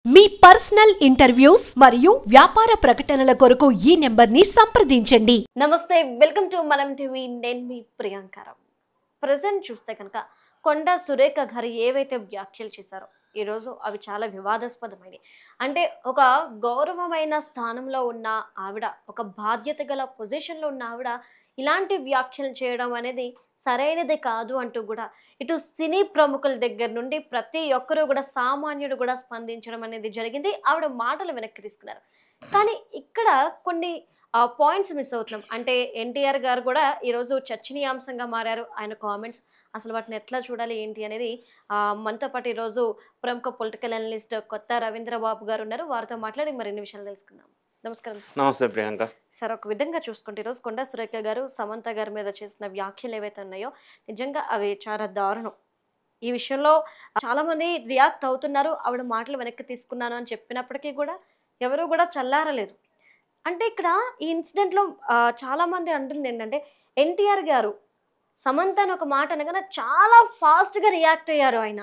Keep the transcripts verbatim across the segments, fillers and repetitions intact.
మీ personal interviews మరియు వ్యాపార ప్రకటనల కొరకు ఈ నెంబర్ని సంప్రదించండి. నమస్తే, వెల్కమ్ టు మనం టీవీ. నేను మీ ప్రియాంకరం. ప్రజెంట్ చూస్తే కనుక కొండా సురేఖ గారు ఏవైతే వ్యాఖ్యలు చేశారో ఈరోజు అవి చాలా వివాదాస్పదమైనవి. అంటే ఒక గౌరవమైన స్థానంలో ఉన్న ఆవిడ, ఒక బాధ్యత గల పొజిషన్లో ఉన్న ఆవిడ ఇలాంటి వ్యాఖ్యలు చేయడం అనేది సరైనది కాదు అంటూ కూడా ఇటు సినీ ప్రముఖుల దగ్గర నుండి ప్రతి ఒక్కరూ కూడా సామాన్యుడు కూడా స్పందించడం అనేది జరిగింది. ఆవిడ మాటలు వెనక్కి తీసుకున్నారు. కానీ ఇక్కడ కొన్ని పాయింట్స్ మిస్ అవుతున్నాం. అంటే ఎన్టీఆర్ గారు కూడా ఈరోజు చర్చనీయాంశంగా మారారు. ఆయన కామెంట్స్ అసలు వాటిని ఎట్లా చూడాలి ఏంటి అనేది మనతో పాటు ఈరోజు ప్రముఖ పొలిటికల్ అనలిస్ట్ కొత్త రవీంద్రబాబు గారు ఉన్నారు. వారితో మాట్లాడి మరిన్ని విషయాలు తెలుసుకుందాం. నమస్కారం. నమస్తే ప్రియాంక. సార్, ఒక విధంగా చూసుకుంటే ఈరోజు కొండా సురేఖ గారు సమంత గారి మీద చేసిన వ్యాఖ్యలు ఏవైతే ఉన్నాయో నిజంగా అవి చాలా దారుణం. ఈ విషయంలో చాలా మంది రియాక్ట్ అవుతున్నారు. ఆవిడ మాటలు వెనక్కి తీసుకున్నాను అని చెప్పినప్పటికీ కూడా ఎవరు కూడా చల్లారలేదు. అంటే ఇక్కడ ఈ ఇన్సిడెంట్లో చాలా మంది అంటుంది ఏంటంటే ఎన్టీఆర్ గారు సమంత అని ఒక మాట అనగానే చాలా ఫాస్ట్గా రియాక్ట్ అయ్యారు. ఆయన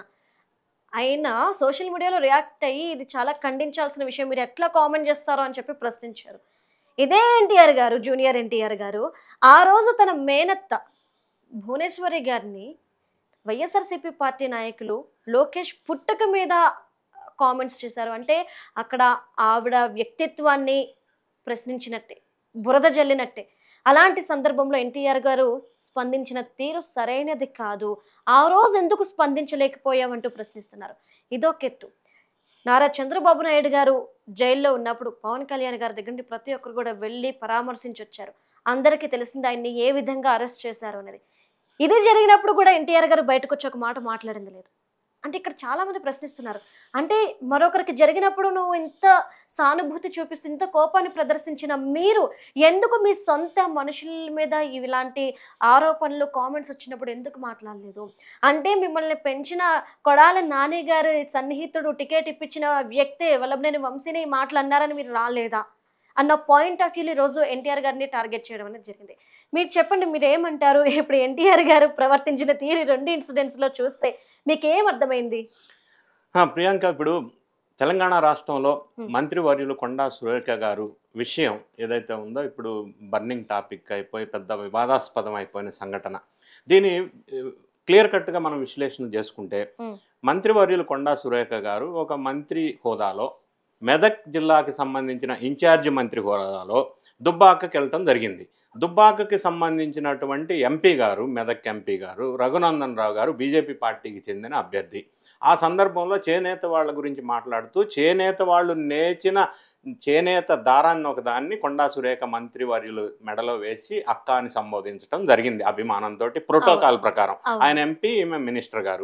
ఆయన సోషల్ మీడియాలో రియాక్ట్ అయ్యి ఇది చాలా ఖండించాల్సిన విషయం, మీరు ఎట్లా కామెంట్ చేస్తారో అని చెప్పి ప్రశ్నించారు. ఇదే ఎన్టీఆర్ గారు, జూనియర్ ఎన్టీఆర్ గారు ఆ రోజు తన మేనత్త భువనేశ్వరి గారిని వైఎస్ఆర్సీపీ పార్టీ నాయకులు లోకేష్ పుట్టుక మీద కామెంట్స్ చేశారు. అంటే అక్కడ ఆవిడ వ్యక్తిత్వాన్ని ప్రశ్నించినట్టే, బురద జల్లినట్టే. అలాంటి సందర్భంలో ఎన్టీఆర్ గారు స్పందించిన తీరు సరైనది కాదు. ఆ రోజు ఎందుకు స్పందించలేకపోయామంటూ ప్రశ్నిస్తున్నారు. ఇదొకెత్తు. నారా చంద్రబాబు నాయుడు గారు జైల్లో ఉన్నప్పుడు పవన్ కళ్యాణ్ గారి దగ్గర నుండి ప్రతి ఒక్కరు కూడా వెళ్ళి పరామర్శించి వచ్చారు. అందరికీ తెలిసింది ఆయన్ని ఏ విధంగా అరెస్ట్ చేశారు అనేది. ఇది జరిగినప్పుడు కూడా ఎన్టీఆర్ గారు బయటకు వచ్చి ఒక మాట మాట్లాడింది లేదు. అంటే ఇక్కడ చాలా మంది ప్రశ్నిస్తున్నారు. అంటే మరొకరికి జరిగినప్పుడు నువ్వు ఇంత సానుభూతి చూపిస్తూ ఇంత కోపాన్ని ప్రదర్శించిన మీరు ఎందుకు మీ సొంత మనుషుల మీద ఇలాంటి ఆరోపణలు కామెంట్స్ వచ్చినప్పుడు ఎందుకు మాట్లాడలేదు? అంటే మిమ్మల్ని పెంచిన కొడాల నాని గారి సన్నిహితుడు టికెట్ ఇప్పించిన వ్యక్తి వల్లభనేని వంశీని మాటలు అన్నారని మీరు రాలేదా అన్న పాయింట్ ఆఫ్ వ్యూలో ఈరోజు ఎన్టీఆర్ గారిని టార్గెట్ చేయడం అనేది జరిగింది. మీరు చెప్పండి, మీరు ఏమంటారు? ఇప్పుడు ఎన్టీఆర్ గారు ప్రవర్తించిన తీరు రెండు ఇన్సిడెంట్స్లో చూస్తే మీకు ఏం అర్థమైంది? ప్రియాంక, ఇప్పుడు తెలంగాణ రాష్ట్రంలో మంత్రివర్యులు కొండా సురేఖ గారు విషయం ఏదైతే ఉందో ఇప్పుడు బర్నింగ్ టాపిక్ అయిపోయి పెద్ద వివాదాస్పదం అయిపోయిన సంఘటన. దీన్ని క్లియర్ కట్గా మనం విశ్లేషణ చేసుకుంటే మంత్రివర్యులు కొండా సురేఖ గారు ఒక మంత్రి హోదాలో మెదక్ జిల్లాకి సంబంధించిన ఇన్ఛార్జి మంత్రి హోదాలో దుబ్బాకకి వెళ్ళటం జరిగింది. దుబ్బాకకి సంబంధించినటువంటి ఎంపీ గారు, మెదక్ ఎంపీ గారు రఘునందన్ రావు గారు బీజేపీ పార్టీకి చెందిన అభ్యర్థి. ఆ సందర్భంలో చేనేత వాళ్ళ గురించి మాట్లాడుతూ చేనేత వాళ్ళు నేచిన చేనేత దారాన్ని ఒకదాన్ని కొండా సురేఖ మంత్రి వర్యులు మెడలో వేసి అక్క అని సంబోధించడం జరిగింది అభిమానంతో, ప్రోటోకాల్ ప్రకారం. ఆయన ఎంపీ, ఈమె మినిస్టర్ గారు.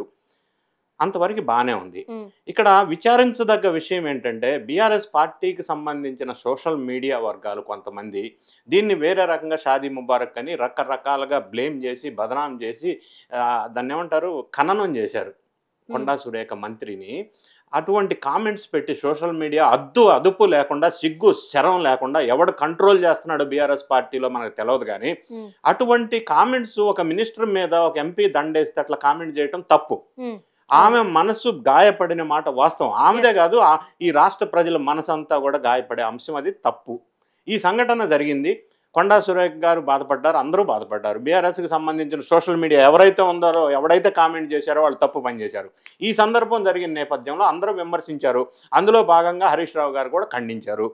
అంతవరకు బాగానే ఉంది. ఇక్కడ విచారించదగ్గ విషయం ఏంటంటే బీఆర్ఎస్ పార్టీకి సంబంధించిన సోషల్ మీడియా వర్గాలు కొంతమంది దీన్ని వేరే రకంగా షాదీ ముబారక్ అని రకరకాలుగా బ్లేమ్ చేసి బదనాం చేసి దాన్ని ఏమంటారు ఖననం చేశారు కొండా సురేఖ మంత్రిని. అటువంటి కామెంట్స్ పెట్టి సోషల్ మీడియా అద్దు అదుపు లేకుండా, సిగ్గు శరం లేకుండా ఎవడు కంట్రోల్ చేస్తున్నాడు బీఆర్ఎస్ పార్టీలో మనకు తెలియదు. కానీ అటువంటి కామెంట్స్ ఒక మినిస్టర్ మీద ఒక ఎంపీ దండేస్తే అట్లా కామెంట్ చేయటం తప్పు. ఆమె మనసు గాయపడిన మాట వాస్తవం. ఆమెదే కాదు, ఈ రాష్ట్ర ప్రజల మనసు అంతా కూడా గాయపడే అంశం, అది తప్పు. ఈ సంఘటన జరిగింది. కొండా సురేఖ గారు బాధపడ్డారు, అందరూ బాధపడ్డారు. బీఆర్ఎస్కి సంబంధించిన సోషల్ మీడియా ఎవరైతే ఉందారో, ఎవడైతే కామెంట్ చేశారో వాళ్ళు తప్పు పనిచేశారు. ఈ సందర్భం జరిగిన నేపథ్యంలో అందరూ విమర్శించారు. అందులో భాగంగా హరీష్ రావు గారు కూడా ఖండించారు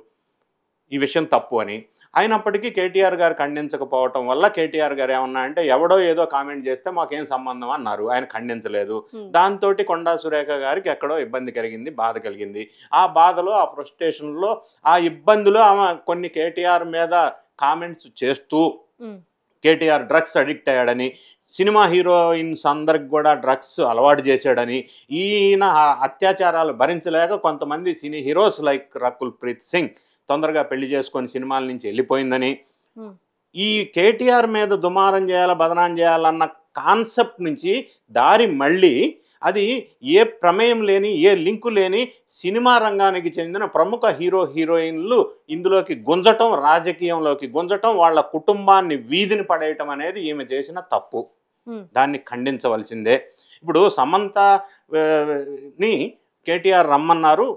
ఈ విషయం తప్పు అని. అయినప్పటికీ కేటీఆర్ గారు ఖండించకపోవటం వల్ల కేటీఆర్ గారు ఏమన్నా అంటే ఎవడో ఏదో కామెంట్ చేస్తే మాకేం సంబంధం అన్నారు. ఆయన ఖండించలేదు. దాంతో కొండా సురేఖ గారికి ఎక్కడో ఇబ్బంది కలిగింది, బాధ కలిగింది. ఆ బాధలో, ఆ ఫ్రస్ట్రేషన్లో, ఆ ఇబ్బందులో ఆమె కొన్ని కేటీఆర్ మీద కామెంట్స్ చేస్తూ కేటీఆర్ డ్రగ్స్ అడిక్ట్ అయ్యాడని, సినిమా హీరోయిన్స్ అందరికి కూడా డ్రగ్స్ అలవాటు చేశాడని, ఈయన అత్యాచారాలు భరించలేక కొంతమంది సినీ హీరోస్ లైక్ రకుల్ ప్రీత్ సింగ్ తొందరగా పెళ్లి చేసుకొని సినిమాల నుంచి వెళ్ళిపోయిందని, ఈ కేటీఆర్ మీద దుమారం చేయాలా, బదనాం చేయాలన్న కాన్సెప్ట్ నుంచి దారి మళ్ళీ అది ఏ ప్రమేయం లేని, ఏ లింకు లేని సినిమా రంగానికి చెందిన ప్రముఖ హీరో హీరోయిన్లు ఇందులోకి గుంజటం, రాజకీయంలోకి గుంజటం, వాళ్ళ కుటుంబాన్ని వీధిని పడేయటం అనేది ఈమె చేసిన తప్పు. దాన్ని ఖండించవలసిందే. ఇప్పుడు సమంత ని కేటీఆర్ రమ్మన్నారు,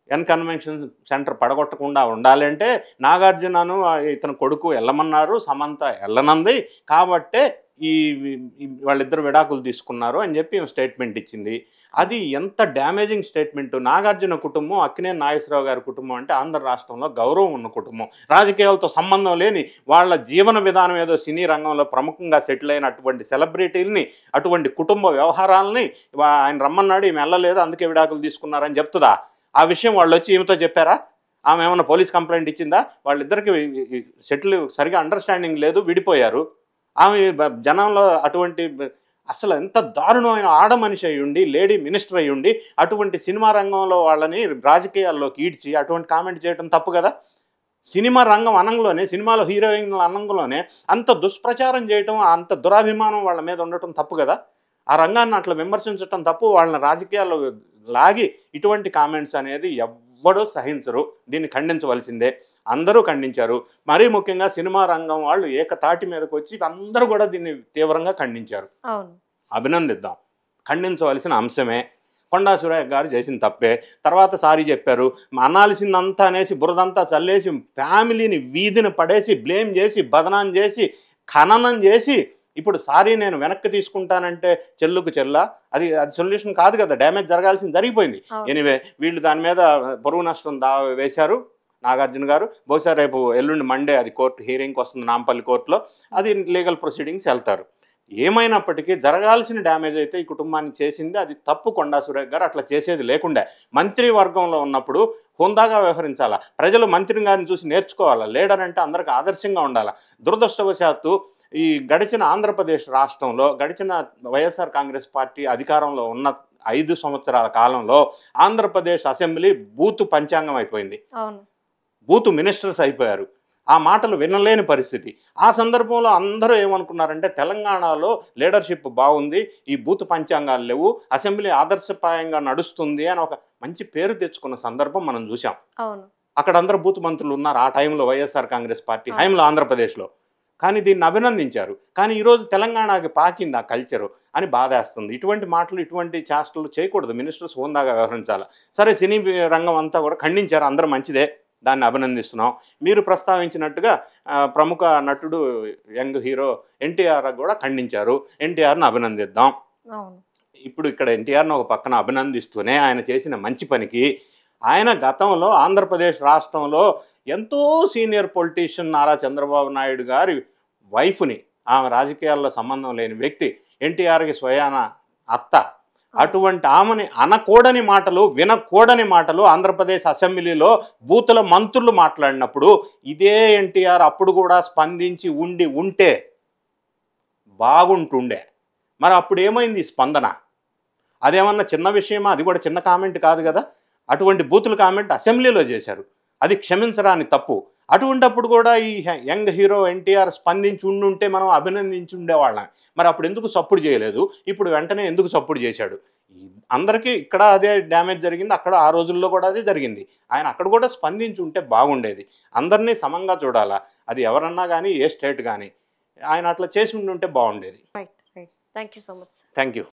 ఎన్ కన్వెన్షన్ సెంటర్ పడగొట్టకుండా ఉండాలంటే నాగార్జునను ఇతను కొడుకు వెళ్ళమన్నారు, సమంత వెళ్ళనంది, కాబట్టే ఈ వాళ్ళిద్దరు విడాకులు తీసుకున్నారు అని చెప్పి స్టేట్మెంట్ ఇచ్చింది. అది ఎంత డ్యామేజింగ్ స్టేట్మెంట్. నాగార్జున కుటుంబం, అక్కినేని నాగేశ్వరరావు గారి కుటుంబం అంటే ఆంధ్ర రాష్ట్రంలో గౌరవం ఉన్న కుటుంబం, రాజకీయాలతో సంబంధం లేని వాళ్ళ జీవన విధానం ఏదో సినీ రంగంలో ప్రముఖంగా సెటిల్ అయిన అటువంటి సెలబ్రిటీలని, అటువంటి కుటుంబ వ్యవహారాలని ఆయన రమ్మన్నాడు, ఈమె వెళ్ళలేదు అందుకే విడాకులు తీసుకున్నారని చెప్తుందా? ఆ విషయం వాళ్ళు వచ్చి ఈమెతో చెప్పారా? ఆమె ఏమన్నా పోలీస్ కంప్లైంట్ ఇచ్చిందా? వాళ్ళిద్దరికి సెటిల్ సరిగా అండర్స్టాండింగ్ లేదు, విడిపోయారు. ఆమె జనంలో అటువంటి అసలు ఎంత దారుణమైన ఆడ మనిషి అయి ఉండి, లేడీ మినిస్టర్ అయి ఉండి, అటువంటి సినిమా రంగంలో వాళ్ళని రాజకీయాల్లోకి ఈడ్చి అటువంటి కామెంట్ చేయడం తప్పు కదా. సినిమా రంగం అనంలోనే, సినిమాలో హీరోయిన్ల అనంలోనే అంత దుష్ప్రచారం చేయటం, అంత దురాభిమానం వాళ్ళ మీద ఉండటం తప్పు కదా. ఆ రంగాన్ని అట్లా విమర్శించటం తప్పు. వాళ్ళని రాజకీయాల్లో లాగి ఇటువంటి కామెంట్స్ అనేది ఎవ్వడూ సహించరు. దీన్ని ఖండించవలసిందే. అందరూ ఖండించారు. మరీ ముఖ్యంగా సినిమా రంగం వాళ్ళు ఏకతాటి మీదకి వచ్చి అందరూ కూడా దీన్ని తీవ్రంగా ఖండించారు. అభినందిద్దాం. ఖండించవలసిన అంశమే. కొండా సురేఖ గారు చేసిన తప్పే. తర్వాత సారీ చెప్పారు. అనాల్సిందంతా అనేసి బురదంతా చల్లేసి ఫ్యామిలీని వీధిని పడేసి బ్లేమ్ చేసి బదనాం చేసి ఖననం చేసి ఇప్పుడు సారీ నేను వెనక్కి తీసుకుంటానంటే చెల్లుకు చెల్లా, అది అది సొల్యూషన్ కాదు కదా. డ్యామేజ్ జరగాల్సింది జరిగిపోయింది. ఎనీవే వీళ్ళు దాని మీద పరువు నష్టం దా వేశారు నాగార్జున గారు. బహుశా రేపు ఎల్లుండి మండే అది కోర్టు హీరింగ్కి వస్తుంది నాంపల్లి కోర్టులో. అది లీగల్ ప్రొసీడింగ్స్ వెళ్తారు. ఏమైనప్పటికీ జరగాల్సిన డ్యామేజ్ అయితే ఈ కుటుంబాన్ని చేసింది. అది తప్పు. కొండా సురేఖ గారు అట్లా చేసేది లేకుండా మంత్రి వర్గంలో ఉన్నప్పుడు హుందాగా వ్యవహరించాలా. ప్రజలు మంత్రి గారిని చూసి నేర్చుకోవాలా. లీడర్ అంటే అందరికి ఆదర్శంగా ఉండాలా. దురదృష్టవశాత్తు ఈ గడిచిన ఆంధ్రప్రదేశ్ రాష్ట్రంలో గడిచిన వైఎస్ఆర్ కాంగ్రెస్ పార్టీ అధికారంలో ఉన్న ఐదు సంవత్సరాల కాలంలో ఆంధ్రప్రదేశ్ అసెంబ్లీ బూతు పంచాంగం అయిపోయింది. బూతు మినిస్టర్స్ అయిపోయారు. ఆ మాటలు వినలేని పరిస్థితి. ఆ సందర్భంలో అందరూ ఏమనుకున్నారంటే తెలంగాణలో లీడర్షిప్ బాగుంది, ఈ బూతు పంచాంగాలు లేవు, అసెంబ్లీ ఆదర్శప్రాయంగా నడుస్తుంది అని ఒక మంచి పేరు తెచ్చుకున్న సందర్భం మనం చూసాం. అక్కడ అందరూ బూతు మంత్రులు ఉన్నారు ఆ టైంలో వైఎస్ఆర్ కాంగ్రెస్ పార్టీ హయాంలో ఆంధ్రప్రదేశ్లో. కానీ దీన్ని అభినందించారు. కానీ ఈరోజు తెలంగాణకి పాకింది ఆ కల్చరు అని బాధేస్తుంది. ఇటువంటి మాటలు ఇటువంటి చేష్టలు చేయకూడదు. మినిస్టర్స్ హోందాగా వ్యవహరించాలి. సరే సినీ రంగం అంతా కూడా ఖండించారు. అందరూ మంచిదే, దాన్ని అభినందిస్తున్నాం. మీరు ప్రస్తావించినట్టుగా ప్రముఖ నటుడు యంగ్ హీరో ఎన్టీఆర్ కూడా ఖండించారు. ఎన్టీఆర్ని అభినందిద్దాం. ఇప్పుడు ఇక్కడ ఎన్టీఆర్ని ఒక పక్కన అభినందిస్తూనే ఆయన చేసిన మంచి పనికి ఆయన గతంలో ఆంధ్రప్రదేశ్ రాష్ట్రంలో ఎంతో సీనియర్ పొలిటీషియన్ నారా చంద్రబాబు నాయుడు గారి వైఫ్ని, ఆమె రాజకీయాల్లో సంబంధం లేని వ్యక్తి, ఎన్టీఆర్కి స్వయాన అత్త, అటువంటి ఆమెని అనకూడని మాటలు వినకూడని మాటలు ఆంధ్రప్రదేశ్ అసెంబ్లీలో బూతుల మంత్రులు మాట్లాడినప్పుడు ఇదే ఎన్టీఆర్ అప్పుడు కూడా స్పందించి ఉండి ఉంటే బాగుంటుండే. మరి అప్పుడు ఏమైంది స్పందన? అదేమన్నా చిన్న విషయమా? అది కూడా చిన్న కామెంట్ కాదు కదా. అటువంటి బూతుల కామెంట్ అసెంబ్లీలో చేశారు. అది క్షమించరాని తప్పు. అటువంటప్పుడు కూడా ఈ యంగ్ హీరో ఎన్టీఆర్ స్పందించి ఉండుంటే మనం అభినందించి ఉండేవాళ్ళం. మరి అప్పుడు ఎందుకు సపోర్ట్ చేయలేదు? ఇప్పుడు వెంటనే ఎందుకు సపోర్ట్ చేశాడు? అందరికీ ఇక్కడ అదే డ్యామేజ్ జరిగింది, అక్కడ ఆ రోజుల్లో కూడా అదే జరిగింది. ఆయన అక్కడ కూడా స్పందించి ఉంటే బాగుండేది. అందరినీ సమంగా చూడాలా. అది ఎవరన్నా కానీ ఏ స్టేట్ కానీ ఆయన అట్లా చేసి ఉండుంటే బాగుండేది. Right right thank you so much. Thank you.